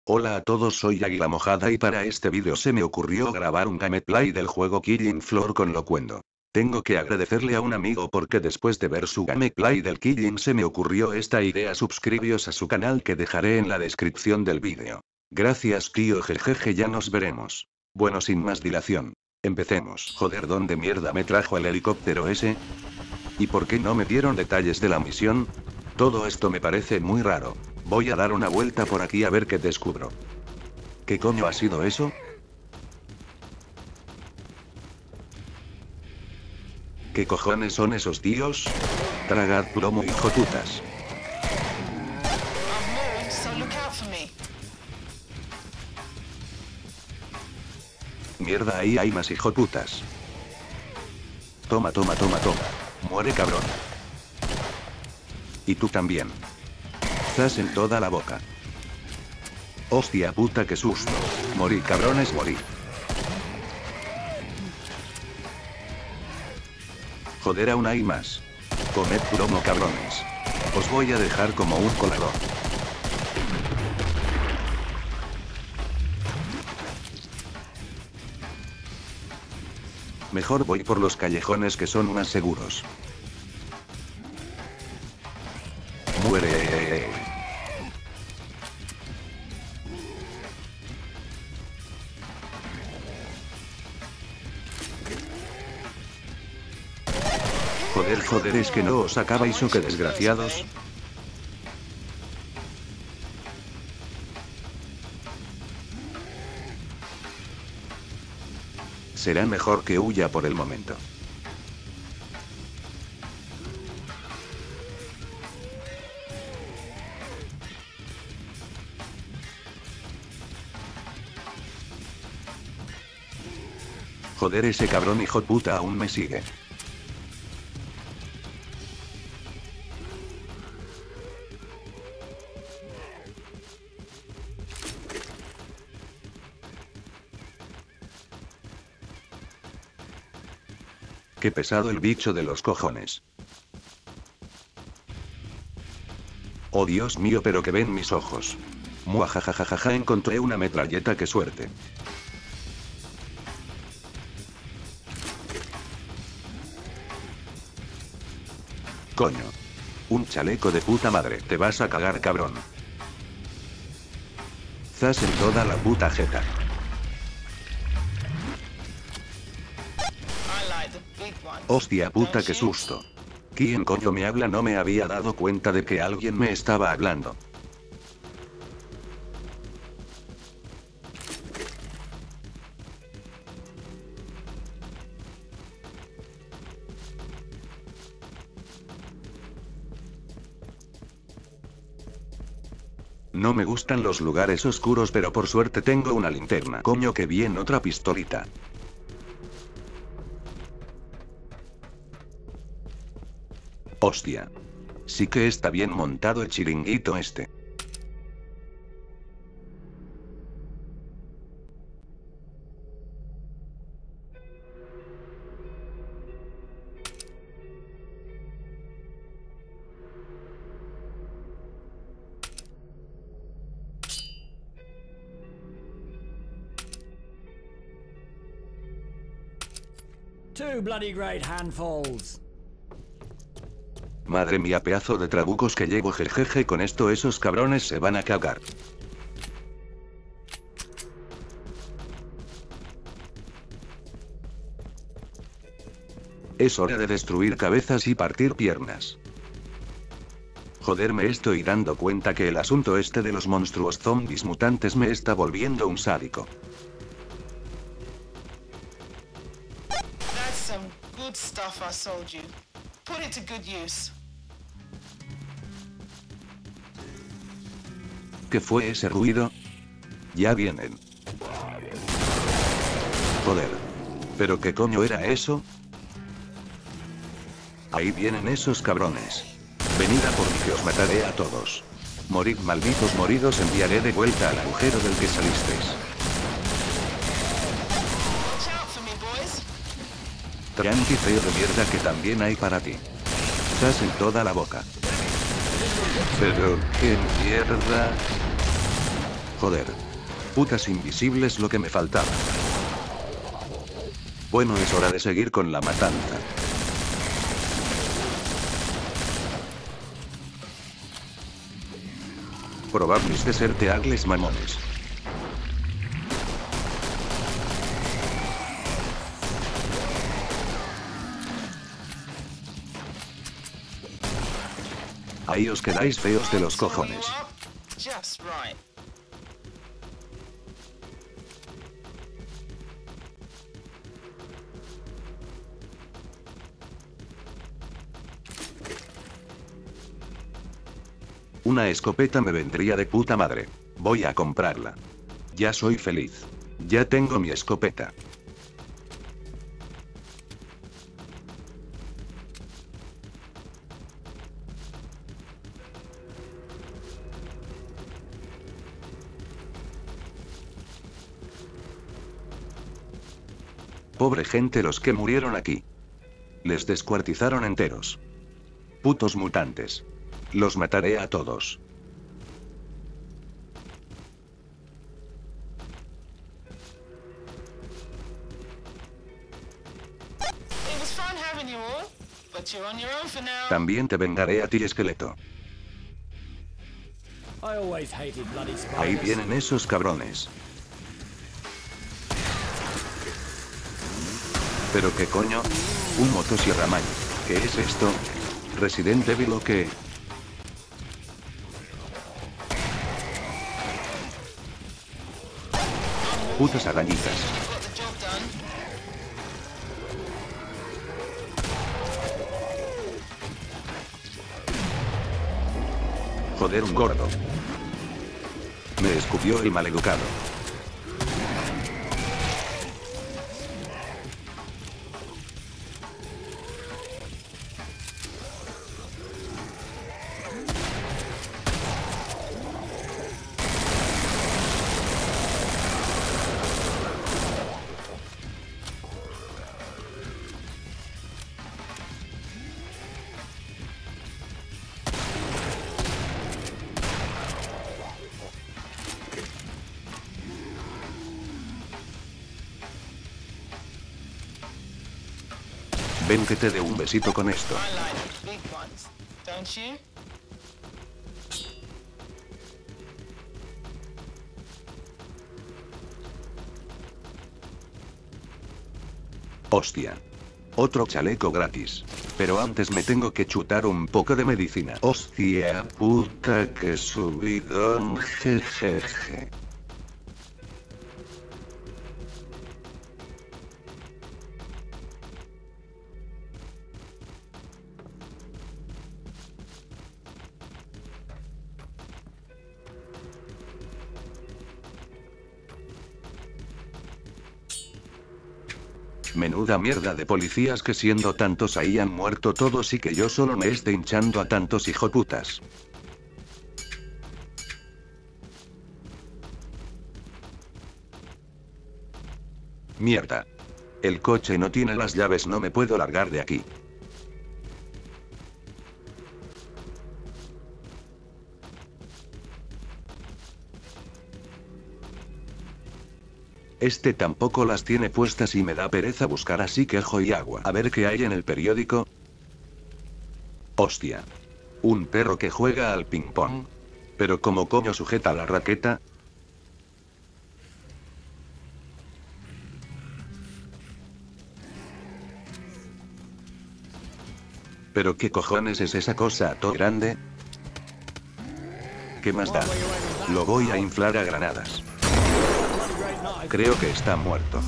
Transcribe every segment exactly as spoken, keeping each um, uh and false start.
Hola a todos, soy Águila Mojada y para este vídeo se me ocurrió grabar un gameplay del juego Killing Floor con Loquendo. Tengo que agradecerle a un amigo porque después de ver su gameplay del Killing se me ocurrió esta idea. Suscribíos a su canal que dejaré en la descripción del vídeo. Gracias tío, jejeje, ya nos veremos. Bueno, sin más dilación, empecemos. Joder, ¿dónde mierda me trajo el helicóptero ese? ¿Y por qué no me dieron detalles de la misión? Todo esto me parece muy raro. Voy a dar una vuelta por aquí a ver qué descubro. ¿Qué coño ha sido eso? ¿Qué cojones son esos tíos? Tragad plomo, hijoputas. Mierda, ahí hay más hijoputas. Toma, toma, toma, toma. Muere, cabrón. Y tú también. Zas en toda la boca. Hostia puta, qué susto. Morí, cabrones, morí. Joder, aún hay más. Comed plomo, cabrones. Os voy a dejar como un colador. Mejor voy por los callejones que son más seguros. Muere. Joder, joder, es que no os acabáis o qué desgraciados. Será mejor que huya por el momento. Joder, ese cabrón hijo puta aún me sigue. Qué pesado el bicho de los cojones. Oh Dios mío, pero que ven mis ojos. Muajajajaja, encontré una metralleta, qué suerte. Coño. Un chaleco de puta madre, te vas a cagar, cabrón. Zas en toda la puta jeta. Hostia puta, qué susto. ¿Quién coño me habla? No me había dado cuenta de que alguien me estaba hablando. No me gustan los lugares oscuros, pero por suerte tengo una linterna. Coño, que bien, otra pistolita. Hostia. Sí que está bien montado el chiringuito este. Two bloody great handfuls. Madre mía, pedazo de trabucos que llevo, jejeje, con esto esos cabrones se van a cagar. Es hora de destruir cabezas y partir piernas. Joder, me estoy dando cuenta que el asunto este de los monstruos zombies mutantes me está volviendo un sádico. That's some good stuff I sold you. Put it to good use. ¿Qué fue ese ruido? Ya vienen. Joder. ¿Pero qué coño era eso? Ahí vienen esos cabrones. Venid a por mí que os mataré a todos. Morid, malditos moridos, enviaré de vuelta al agujero del que salisteis. Watch out for me, boys. Tranqui, feo de mierda, que también hay para ti. Estás en toda la boca. Pero, ¿qué mierda? Joder. Putas invisibles lo que me faltaba. Bueno, es hora de seguir con la matanza. Probables de ser teagles mamones. Ahí os quedáis feos de los cojones. Just right. Una escopeta me vendría de puta madre. Voy a comprarla. Ya soy feliz. Ya tengo mi escopeta. Pobre gente los que murieron aquí. Les descuartizaron enteros. Putos mutantes. Los mataré a todos. It was fun having you all, but you're on your own for now. También te vengaré a ti, esqueleto. I always hated bloody Ahí spiders. vienen esos cabrones. ¿Pero qué coño? Un motosierra man. ¿Qué es esto? ¿Resident Evil o qué? Putas arañitas. Got the job done. Joder, un gordo. Me escupió el maleducado. Ven que te dé un besito con esto. I like big ones, don't you? Hostia. Otro chaleco gratis. Pero antes me tengo que chutar un poco de medicina. Hostia puta, que subidón, jejeje. Menuda mierda de policías, que siendo tantos ahí han muerto todos y que yo solo me esté hinchando a tantos hijoputas. Mierda. El coche no tiene las llaves, no me puedo largar de aquí. Este tampoco las tiene puestas y me da pereza buscar, así que ajo y agua. A ver qué hay en el periódico. Hostia. Un perro que juega al ping pong. Pero ¿cómo coño sujeta la raqueta? ¿Pero qué cojones es esa cosa todo grande? ¿Qué más da? Lo voy a inflar a granadas. Creo que está muerto.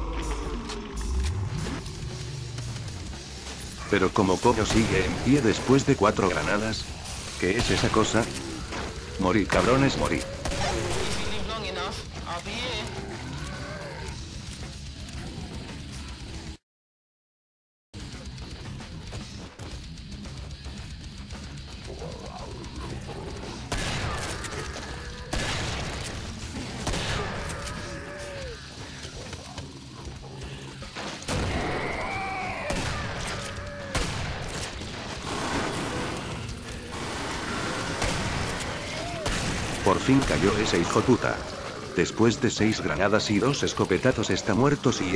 Pero ¿cómo coño sigue en pie después de cuatro granadas? ¿Qué es esa cosa? Morí, cabrones, morí. If you live long enough, I'll be here. Por fin cayó ese hijo puta. Después de seis granadas y dos escopetazos está muerto Siri.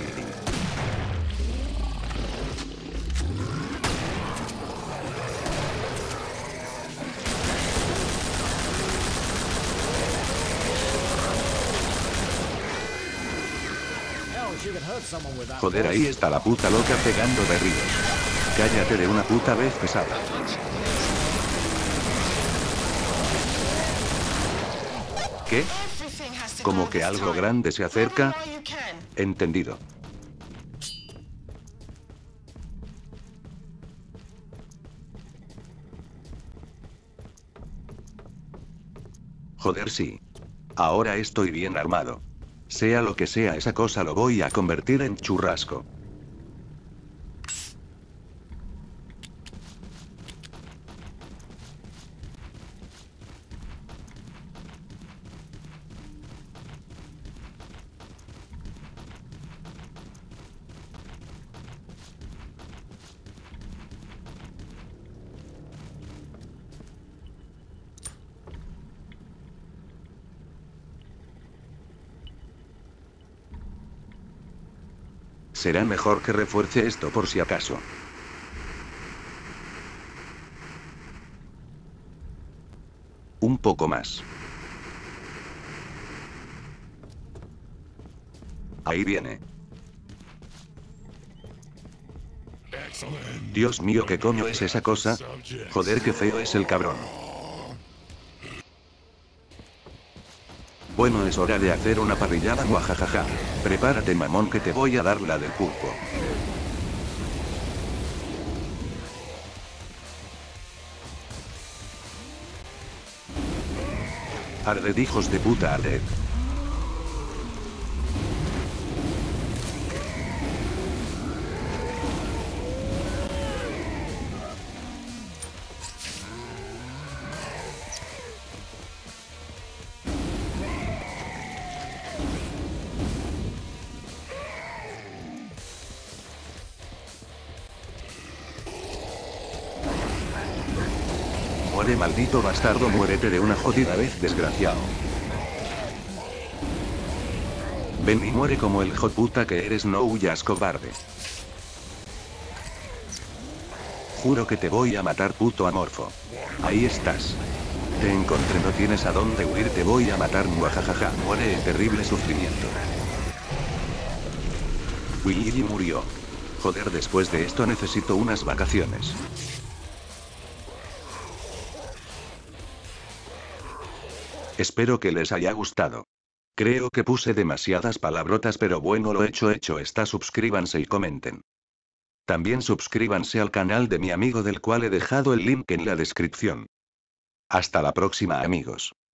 You could hurt someone with that. Joder, ahí está la puta loca pegando berridos. Cállate de una puta vez, pesada. ¿Qué? Everything has to Como go que this algo time. grande se acerca. Run while you can. Entendido. Joder, sí. Ahora estoy bien armado. Sea lo que sea esa cosa, lo voy a convertir en churrasco. Será mejor que refuerce esto por si acaso. Un poco más. Ahí viene. Dios mío, ¿qué coño es esa cosa? Joder, qué feo es el cabrón. Bueno, es hora de hacer una parrillada, guajajaja. Prepárate, mamón, que te voy a dar la del pulpo. Arded, hijos de puta, arded. Muere, maldito bastardo, muérete de una jodida vez, desgraciado. Ven y muere como el hijo puta que eres, no huyas, cobarde. Juro que te voy a matar, puto amorfo. Ahí estás. Te encontré, no tienes a dónde huir, te voy a matar, muajajaja, muere en terrible sufrimiento. Luigi murió. Joder, después de esto necesito unas vacaciones. Espero que les haya gustado. Creo que puse demasiadas palabrotas, pero bueno, lo hecho hecho está. Suscríbanse y comenten. También suscríbanse al canal de mi amigo, del cual he dejado el link en la descripción. Hasta la próxima, amigos.